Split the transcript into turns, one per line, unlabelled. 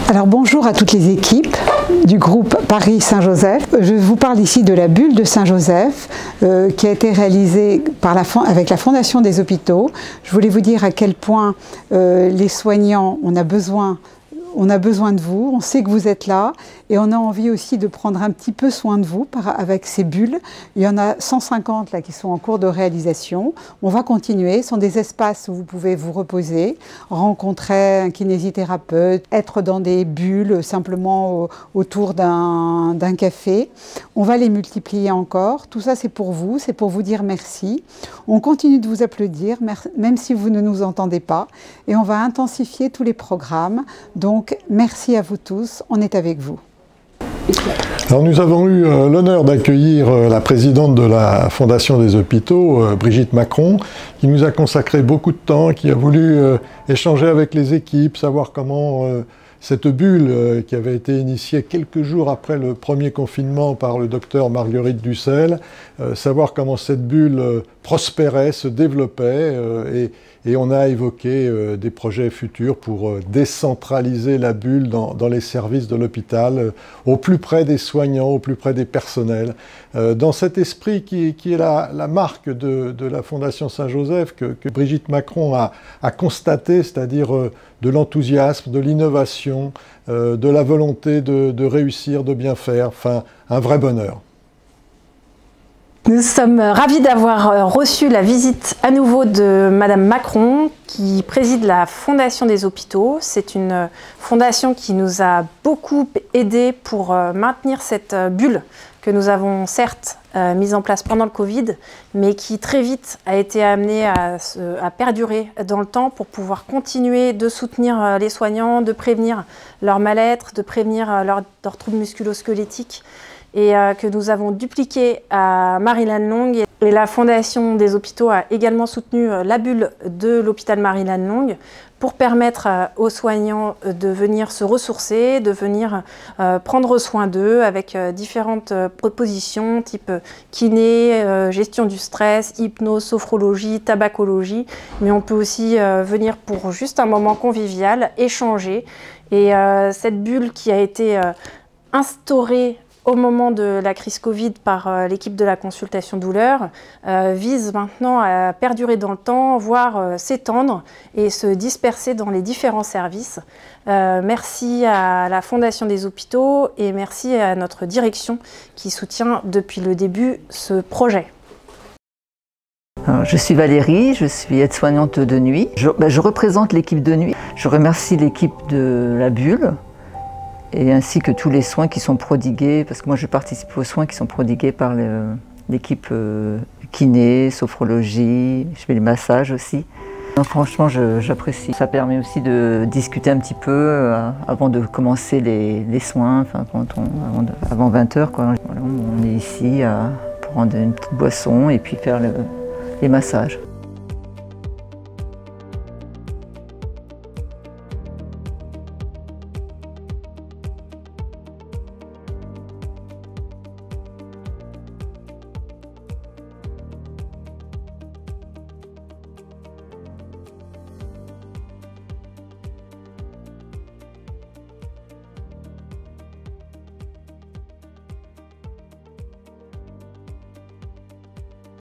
Alors bonjour à toutes les équipes du groupe Paris Saint-Joseph. Je vous parle ici de la bulle de Saint-Joseph qui a été réalisée avec la Fondation des Hôpitaux. Je voulais vous dire à quel point les soignants, on a besoin de vous, on sait que vous êtes là et on a envie aussi de prendre un petit peu soin de vous avec ces bulles. Il y en a 150 là qui sont en cours de réalisation. On va continuer, ce sont des espaces où vous pouvez vous reposer, rencontrer un kinésithérapeute, être dans des bulles simplement autour d'un café. On va les multiplier encore. Tout ça c'est pour vous dire merci. On continue de vous applaudir même si vous ne nous entendez pas et on va intensifier tous les programmes. Donc, merci à vous tous, on est avec vous.
Alors, nous avons eu l'honneur d'accueillir la présidente de la Fondation des Hôpitaux, Brigitte Macron, qui nous a consacré beaucoup de temps, qui a voulu échanger avec les équipes, savoir comment cette bulle qui avait été initiée quelques jours après le premier confinement par le docteur Marguerite Dussel, savoir comment cette bulle prospérait, se développait et on a évoqué des projets futurs pour décentraliser la bulle dans les services de l'hôpital, au plus près des soignants, au plus près des personnels. Dans cet esprit qui est la marque de la Fondation Saint-Joseph que Brigitte Macron a constaté, c'est-à-dire de l'enthousiasme, de l'innovation, de la volonté de réussir, de bien faire, enfin un vrai bonheur.
Nous sommes ravis d'avoir reçu la visite à nouveau de Madame Macron qui préside la Fondation des Hôpitaux. C'est une fondation qui nous a beaucoup aidé pour maintenir cette bulle que nous avons certes mise en place pendant le Covid, mais qui très vite a été amenée à perdurer dans le temps pour pouvoir continuer de soutenir les soignants, de prévenir leur mal-être, de prévenir leurs troubles musculo-squelettiques, et que nous avons dupliqué à Marie-Lannelongue. Et la Fondation des Hôpitaux a également soutenu la bulle de l'hôpital Marie-Lannelongue pour permettre aux soignants de venir se ressourcer, de venir prendre soin d'eux avec différentes propositions type kiné, gestion du stress, hypnose, sophrologie, tabacologie. Mais on peut aussi venir pour juste un moment convivial, échanger. Et cette bulle qui a été instaurée au moment de la crise Covid par l'équipe de la consultation douleur, vise maintenant à perdurer dans le temps, voire s'étendre et se disperser dans les différents services. Merci à la Fondation des Hôpitaux et merci à notre direction qui soutient depuis le début ce projet.
Alors, je suis Valérie, je suis aide-soignante de nuit. Je représente l'équipe de nuit. Je remercie l'équipe de la bulle et ainsi que tous les soins qui sont prodigués, parce que moi je participe aux soins qui sont prodigués par l'équipe kiné, sophrologie, je fais les massages aussi. Donc, franchement j'apprécie. Ça permet aussi de discuter un petit peu avant de commencer les soins, enfin, avant 20 h, quoi. Voilà, on est ici pour prendre une petite boisson et puis faire les massages.